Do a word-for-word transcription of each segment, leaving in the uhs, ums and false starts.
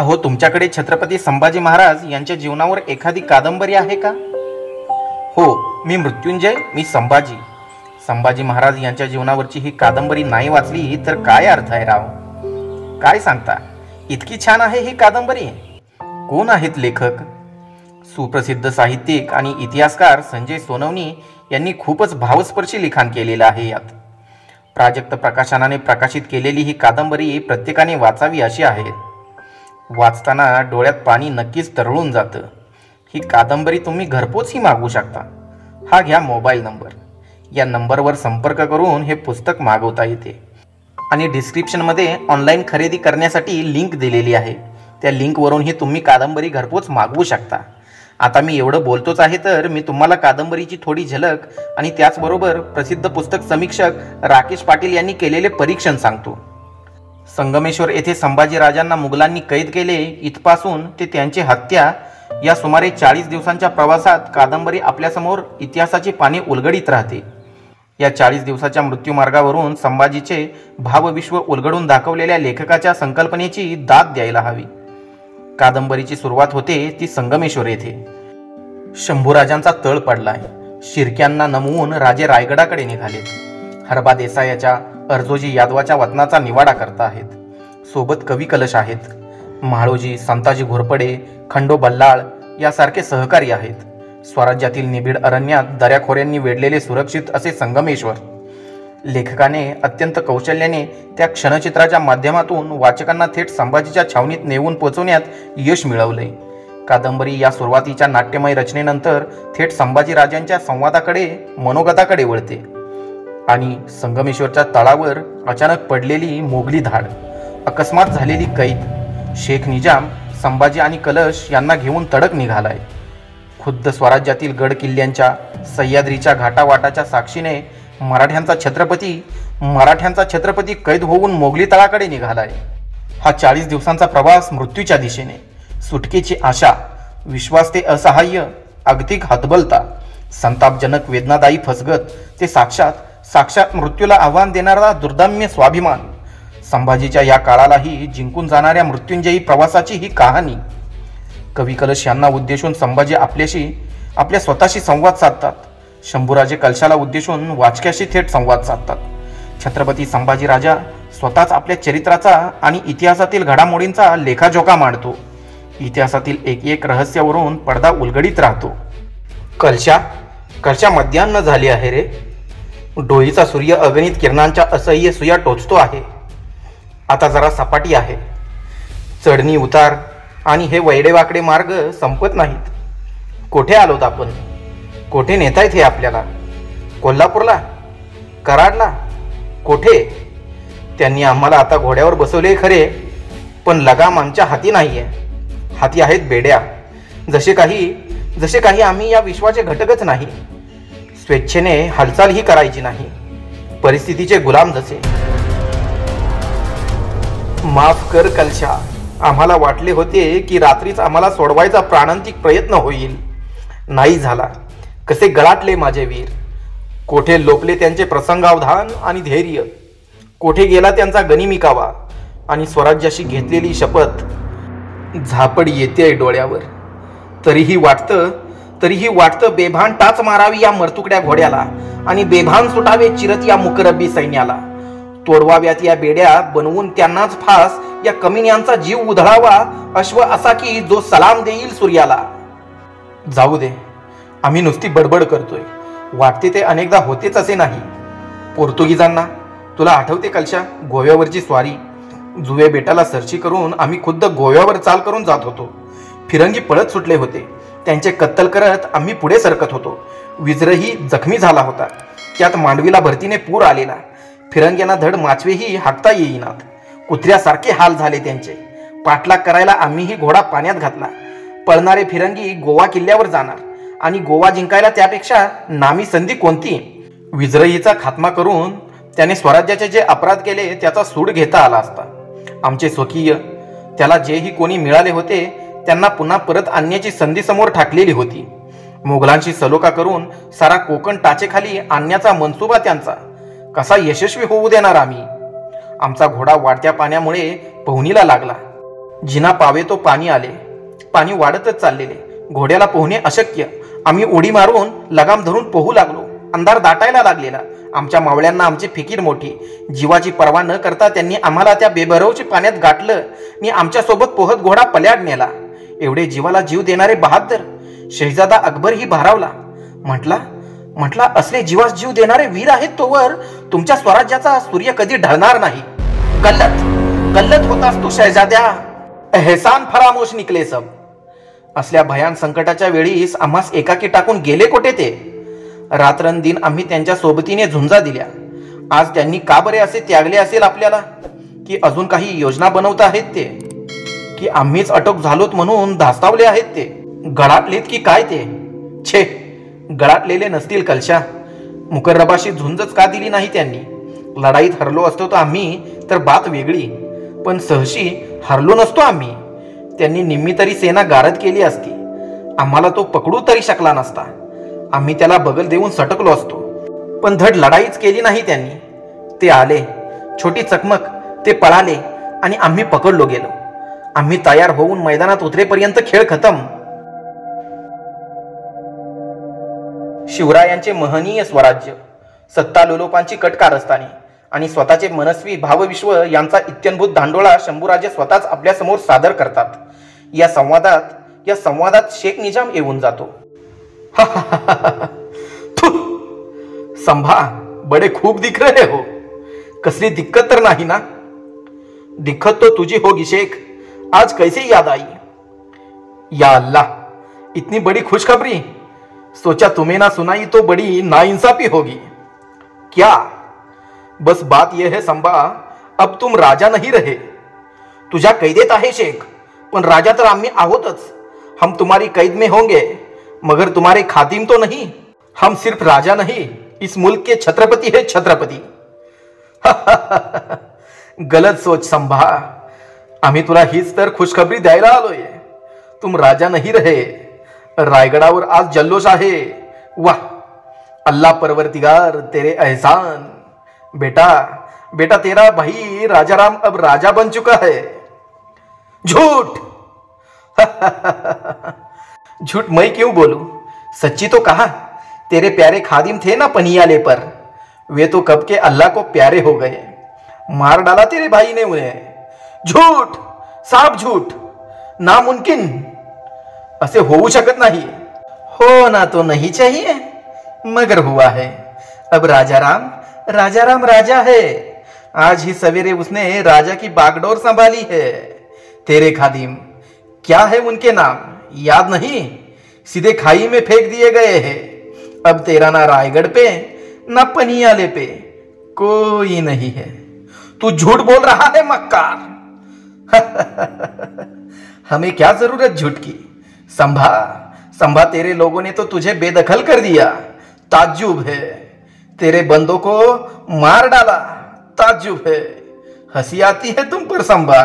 अहो, तुमच्याकडे छत्रपती संभाजी महाराज यांच्या जीवनावर एखादी कादंबरी आहे का? हो, मी मृत्युंजय, मी संभाजी. संभाजी महाराज यांच्या जीवनावरची ही कादंबरी नाही वाचली तर काय अर्थ आहे राव? काय सांगता, इतकी छान आहे ही कादंबरी. कोण आहेत लेखक? सुप्रसिद्ध साहित्यिक आणि इतिहासकार संजय सोनवणी यांनी खूपच भावस्पर्शी लिखाण केलेलं आहे. यात प्राजक्त प्रकाशनाने प्रकाशित केलेली ही कादंबरी प्रत्येकाने वाचावी अशी आहे. वाचताना डोळ्यात पाणी नक्कीच तरळून जातं. ही कादंबरी तुम्ही घरपोचही मागवू शकता. हा घ्या मोबाईल नंबर. या नंबरवर संपर्क करून हे पुस्तक मागवता येते आणि डिस्क्रिप्शनमध्ये ऑनलाईन खरेदी करण्यासाठी लिंक दिलेली आहे. त्या लिंकवरूनही तुम्ही कादंबरी घरपोच मागवू शकता. आता मी एवढं बोलतोच आहे तर मी तुम्हाला कादंबरीची थोडी झलक आणि त्याचबरोबर प्रसिद्ध पुस्तक समीक्षक राकेश पाटील यांनी केलेले परीक्षण सांगतो. संगमेश्वर येथे संभाजी राजांना मुघलांनी कैद केले इथपासून ते त्यांची हत्या या सुमारे चाळीस दिवसांच्या प्रवासात कादंबरी आपल्यासमोर इतिहासाची पाने उलगडीत राहते. या चाळीस दिवसाच्या मृत्यूमार्गावरून संभाजीचे भावविश्व उलगडून दाखवलेल्या लेखकाच्या संकल्पनेची दाद द्यायला हवी. कादंबरीची सुरुवात होते ती संगमेश्वर येथे. शंभूराजांचा तळ पडलाय. शिर्क्यांना नमवून राजे रायगडाकडे निघालेत. हरबा देसायाच्या अर्जोजी यादवाच्या वतनाचा निवाडा करता आहेत. सोबत कवी कलश आहेत. म्हाळोजी, संताजी घोरपडे, खंडो बल्लाळ यासारखे सहकारी आहेत. स्वराज्यातील निबिड अरण्यात दऱ्याखोऱ्यांनी वेढलेले सुरक्षित असे संगमेश्वर. लेखकाने अत्यंत कौशल्याने त्या क्षणचित्राच्या माध्यमातून वाचकांना थेट संभाजीच्या छावणीत नेऊन पोचवण्यात यश मिळवले. कादंबरी या सुरुवातीच्या नाट्यमय रचनेनंतर थेट संभाजी राजांच्या संवादाकडे, मनोगताकडे वळते आणि संगमेश्वरच्या तळावर अचानक पडलेली मोगली धाड, अकस्मात झालेली कैद, शेख निजाम संभाजी आणि कलश यांना घेऊन तडक निघालाय. खुद्द स्वराज्यातील गड किल्ल्यांच्या, सह्याद्रीच्या घाटावाटाच्या साक्षीने मराठ्यांचा छत्रपती मराठ्यांचा छत्रपती कैद होऊन मोगली तळाकडे निघालाय. हा चाळीस दिवसांचा प्रवास मृत्यूच्या दिशेने, सुटकेची आशा, विश्वास ते असहाय्य, अगतिक हतबलता, संतापजनक वेदनादायी फसगत ते साक्षात साक्षात मृत्यूला आव्हान देणारा दुर्दम्य स्वाभिमान. संभाजीच्या या काळालाही जिंकून जाणाऱ्या मृत्युंजयी प्रवासाची ही कहाणी. कवी कलश यांना उद्देशून संभाजी आपल्याशी आपल्या स्वतःशी संवाद साधतात. शंभूराजे कलशाला उद्देशून वाचक्याशी थेट संवाद साधतात. छत्रपती संभाजी राजा स्वतःच आपल्या चरित्राचा आणि इतिहासातील घडामोडींचा लेखाजोखा मांडतो. इतिहासातील एक एक रहस्यावरून पडदा उलगडीत राहतो. कलशा कलशा मध्यान्ह झाली आहे रे. डोईचा सूर्य अगणित किरणांच्या असह्य सुया टोचतो आहे. आता जरा सपाटी आहे. चढणी उतार आणि हे वैडेवाकडे मार्ग संपत नाहीत. कोठे आलोत आपण? कोठे नेतायत हे आपल्याला? कोल्हापूरला? कराडला? कोठे? त्यांनी आम्हाला आता घोड्यावर बसवले खरे, पण लगाम आमच्या हाती नाहीये. हाती आहेत बेड्या. जसे काही जसे काही आम्ही या विश्वाचे घटकच नाही. स्वेच्छेने हालचालही करायची नाही. परिस्थितीचे गुलाम जसे. माफ कर कलशा. आम्हाला वाटले होते की रात्रीच आम्हाला सोडवायचा प्राणांतिक प्रयत्न होईल. नाही झाला. कसे गळाटले माझे वीर. कोठे लोपले त्यांचे प्रसंगावधान आणि धैर्य. कोठे गेला त्यांचा गनिमिकावा आणि स्वराज्याशी घेतलेली शपथ. झापड येते डोळ्यावर. तरीही वाटतं तरीही वाटतं बेभान टाच मारावी या मरतुकड्या घोड्याला आणि बेभान सुटावे चिरत या मुकरबी सैन्याला. तोडवाव्यात या बेड्या बनवून त्यांनाच फास या कमिन्यांचा जीव उधळावा अश्व असा की जो सलाम देईल सूर्याला. जाऊ दे. आम्ही नुसती बडबड करतोय. वाटते ते अनेकदा होतेच असे नाही. पोर्तुगीजांना तुला आठवते कलशा, गोव्यावरची स्वारी? जुवे बेटाला सरशी करून आम्ही खुद्द गोव्यावर चाल करून जात होतो. फिरंगी पळत सुटले होते. त्यांचे कत्तल करत आम्ही पुढे सरकत होतो. विजरही जखमी झाला होता. त्यात मांडवीला भरतीने पूर आलेला. फिरंग्यांना धड माचवेही हाकता येईनात. कुत्र्यासारखे हाल झाले त्यांचे. पाठलाग करायला आम्हीही घोडा पाण्यात घातला. पळणारे फिरंगी गोवा किल्ल्यावर जाणार आणि गोवा जिंकायला त्यापेक्षा नामी संधी कोणती? विजरहीचा खात्मा करून त्याने स्वराज्याचे जे अपराध केले त्याचा सूड घेता आला असता. आमचे स्वकीय, त्याला जेही कोणी मिळाले होते त्यांना पुन्हा परत आणण्याची संधी समोर ठाकलेली होती. मुघलांशी सलोखा करून सारा कोकण टाचेखाली आणण्याचा मनसुबा त्यांचा कसा यशस्वी होऊ देणार आम्ही? आमचा घोडा वाढत्या पाण्यामुळे पोहणीला लागला. जिना पावे तो पाणी आले. पाणी वाढतच चाललेले. घोड्याला पोहणे अशक्य. आम्ही उडी मारून लगाम धरून पोहू लागलो. अंधार दाटायला लागलेला. आमच्या मावळ्यांना आमची फिकीर मोठी. जीवाची पर्वा न करता त्यांनी आम्हाला त्या बेभरवच्या पाण्यात गाठलं आणि आमच्यासोबत पोहत घोडा पल्याड नेला. एवढे जीवाला जीव देणारे बहादर शहजादा अकबरही भारावला. म्हटला म्हटला असले जीवास जीव देणारे वीर आहेत तोवर तुमच्या स्वराज्याचा सूर्य कधी ढळणार नाही. गल्लत गल्लत होतास तू शहजाद्या. एहसान फरामोश निकले सब. असल्या भयान संकटाच्या वेळीस आम्हास एकाकी टाकून गेले कोठे ते. रात्रंदिन आम्ही त्यांच्या सोबतीने झुंजा दिल्या. आज त्यांनी का बरे असे त्यागले असेल आपल्याला? की अजून काही योजना बनवत आहेत ते? की आम्हीच अटक झालोत म्हणून धास्तावले आहेत ते? गळाटलेत की काय ते? छे, गळाटलेले नसतील कलशा. मुकर्रबाशी झुंजच का दिली नाही त्यांनी? लढाईत हरलो असतो तर आम्ही तर बात वेगळी, पण सहशी हरलो नसतो आम्ही. त्यांनी निम्मी तरी सेना गारद केली असती. आम्हाला तो पकडू तरी शकला नसता. आम्ही त्याला बगल देऊन सटकलो असतो, पण धड लढाईच केली नाही त्यांनी. ते आले, छोटी चकमक, ते पळाले आणि आम्ही पकडलो गेलो. आम्ही तयार होऊन मैदानात उतरेपर्यंत खेळ खतम. शिवरायांचे महनीय स्वराज्य, सत्ता लोलोपांची कटकारस्थाने आणि स्वतःचे मनस्वी भावविश्व यांचा इत्यंभूत धांडोळा शंभूराजे स्वतःच आपल्यासमोर सादर करतात. या संवादात या संवादात शेख निजाम येऊन जातो. संभा, बडे खूप दिख रहे हो. कसली दिक्कत तर नाही ना? दिक्कत तो तुझी होगी शेख. आज कैसे याद आई? या अल्लाह, इतनी बड़ी खुशखबरी. सोचा तुम्हें ना सुनाई तो बड़ी नाइंसाफी होगी. क्या? बस बात यह है संभा, अब तुम राजा नहीं रहे. तुझ्या कैदेत आहे शेख, पण राजा तर आम्ही आहोतच. हम तुम्हारी कैद में होंगे मगर तुम्हारे खादिम तो नहीं. हम सिर्फ राजा नहीं, इस मुल्क के छत्रपति है छत्रपति. गलत सोच संभा. आम्ही तुला हीच तर खुशखबरी द्यायला आलोय. तुम राजा नहीं रहे. रायगडावर आज जल्लोष आहे. वाह, अल्लाह परवरदिगार तेरे एहसान. बेटा बेटा तेरा भाई राजाराम अब राजा बन चुका है. झूठ. झूठ मैं क्यों बोलूं? सच्ची तो कहा. तेरे प्यारे खादिम थे ना पनियाले पर, वे तो कब के अल्लाह को प्यारे हो गए. मार डाला तेरे भाई ने उन्हें. झूठ, साफ झूठ, नामुमकिन. असे होऊ शकत नाही. होना तो नहीं चाहिए मगर हुआ है. अब राजाराम राजाराम राजा है. आज ही सवेरे उसने राजा की बागडोर संभाली है. तेरे खादिम, क्या है उनके नाम याद नहीं? सीधे खाई में फेंक दिए गए हैं. अब तेरा ना रायगढ़ पे ना पनियाले पे कोई नहीं है. तू झूठ बोल रहा है मक्कार. हमें क्या जरूरत झूठ की? संभा संभा, तेरे लोगों ने तो तुझे बेदखल कर दिया. ताज्जुब है. तेरे बंदों को मार डाला. ताज्जुब है. हंसी आती है तुम पर संभा.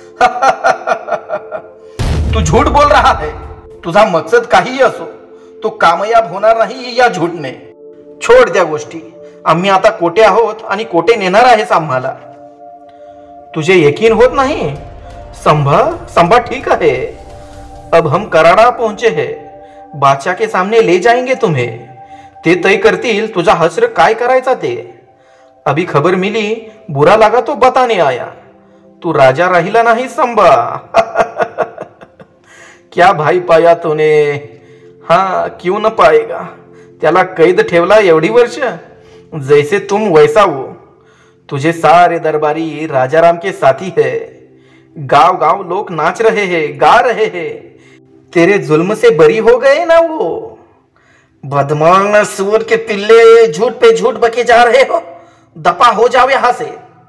तू झूठ बोल रहा है. तुझा मकसद काही असो, तो कामयाब होणार नाही या झूठने. छोड त्या गोष्टी. आम्ही आता कोटे आहोत आणि कोटे नेणार आहेस आम्हाला. तुझे यकीन होत नाही? संभा संभा, ठीक है. अब हम कराड़ा पहुंचे हैं. बादशाह के सामने ले जाएंगे तुम्हें. ते तय करतील तुझा हश्र काय करायचा ते. अभी खबर मिली, बुरा लगा तो बताने आया. तू राजा राहिला नाही संभा. क्या भाई पाया तूने? हाँ, क्यों न पाएगा. त्याला कैद ठेवला एवढी वर्ष. जैसे तुम वैसा वो. तुझे सारे दरबारी राजाराम के साथी है. गांव गांव लोग नाच रहे हैं, गा रहे हैं. तेरे जुल्म से बरी हो गए ना वो. बदमाश सूर के पिल्ले, झूठ पे झूठ बके जा रहे हो. दफा हो जाओ यहां से.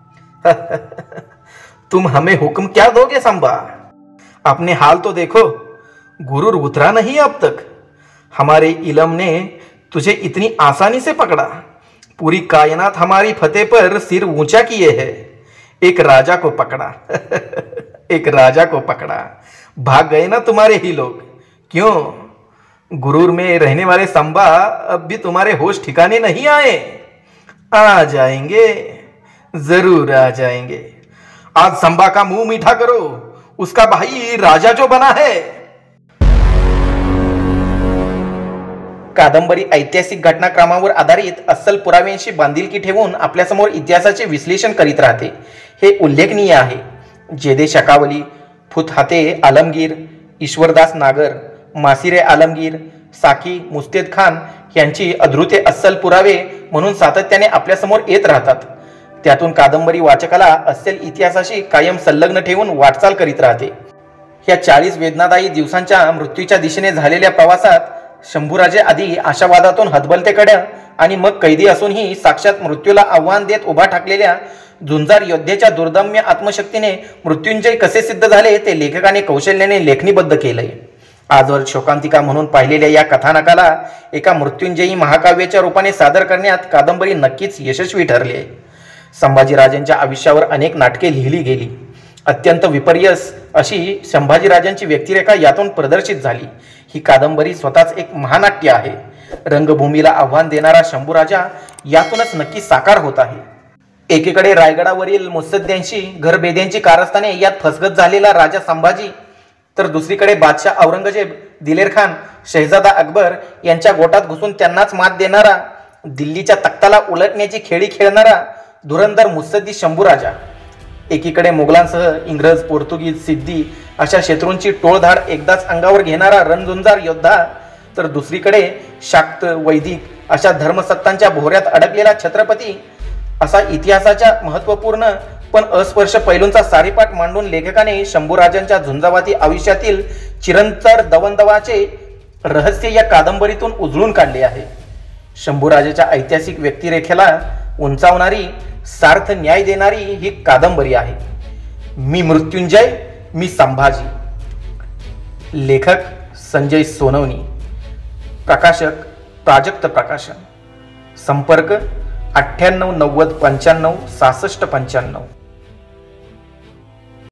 तुम हमें हुक्म क्या दोगे संभा? अपने हाल तो देखो. गुरूर उतरा नहीं अब तक. हमारे इलम ने तुझे इतनी आसानी से पकड़ा. पूरी कायनात हमारी फतेह पर सिर ऊंचा किए है. एक राजा को पकड़ा. एक राजा को पकड़ा. भाग गए ना तुम्हारे ही लोग. क्यों? गुरूर में रहने वाले संभा अब भी तुम्हारे होश ठिकाने नहीं आए? आ जाएंगे, जरूर आ जाएंगे. आज संभा का मुंह मीठा करो. उसका भाई राजा जो बना है। कादंबरी ऐतिहासिक घटनाक्रमावर आधारित अस्सल पुराव्यांशी बांधिलकी ठेवून आपल्यासमोर इतिहासाचे विश्लेषण करीत राहते, हे उल्लेखनीय आहे। जेदे शकावली, फुतहाते आलमगीर, ईश्वरदास नागर, मासिरे आलमगीर, साकी मुस्तेद खान यांची अधृते अस्सल पुरावे म्हणून सातत्याने आपल्यासमोर येत राहतात। त्यातून कादंबरी वाचकाला अस्सल इतिहासाशी कायम संलग्न ठेवून वाटचाल करीत राहते। ह्या चाळीस वेदनादायी दिवसांच्या मृत्यूच्या दिशेने झालेल्या प्रवासात शंभूराजे आधी आशावादातून हतबलतेकडे आणि मग कैदी असूनही साक्षात मृत्यूला आव्हान देत उभा ठाकलेल्या झुंजार योद्धेच्या दुर्दम्य आत्मशक्तीने मृत्युंजय कसे सिद्ध झाले ते लेखकाने कौशल्याने लेखनीबद्ध केलंय। आजवर शोकांतिका म्हणून पाहिलेल्या या कथानकाला एका मृत्युंजयी महाकाव्याच्या रूपाने सादर करण्यात कादंबरी नक्कीच यशस्वी ठरली आहे। संभाजीराजांच्या आयुष्यावर अनेक नाटके लिहिली गेली। अत्यंत विपर्यस अशी संभाजीराजांची व्यक्तिरेखा यातून प्रदर्शित झाली। ही कादंबरी स्वतःच एक महानाट्य आहे। रंगभूमीला आव्हान देणारा शंभूराजा यातूनच नक्की साकार होत आहे। एकीकडे रायगडावरील मुत्सद्यांशी घरबेद्यांची कारस्थाने यात फसगत झालेला राजा संभाजी, तर दुसरीकडे बादशाह औरंगजेब, दिलेर खान, शहजादा अकबर यांच्या गोटात घुसून त्यांनाच मात देणारा, दिल्लीच्या तख्ताला उलटण्याची खेळी खेळणारा धुरंधर मुत्सद्दी शंभूराजा। एकीकडे मुघलांसह इंग्रज, पोर्तुगीज, सिद्धी अशा शत्रूंची टोळधाड एकदाच अंगावर घेणारा रणझुंजार योद्धा, तर दुसरीकडे शाक्त, वैदिक अशा धर्मसत्तांच्या भोवऱ्यात अडकलेला छत्रपती, असा इतिहासाच्या महत्त्वपूर्ण पण अस्पर्श पैलूंचा सारीपाट मांडून लेखकाने शंभूराजांच्या झुंजावाती आयुष्यातील चिरंतर दवंदवाचे रहस्य या कादंबरीतून उजळून काढले आहे। शंभूराजाच्या ऐतिहासिक व्यक्तिरेखेला उंचावणारी, सार्थ न्याय देणारी ही कादंबरी आहे। मी मृत्युंजय, मी संभाजी। लेखक संजय सोनवणी, प्रकाशक प्राजक्त प्रकाशन। संपर्क अठ्ठ्याण्णव नव्वद पंच्याण्णव सहासष्ट पंच्याण्णव।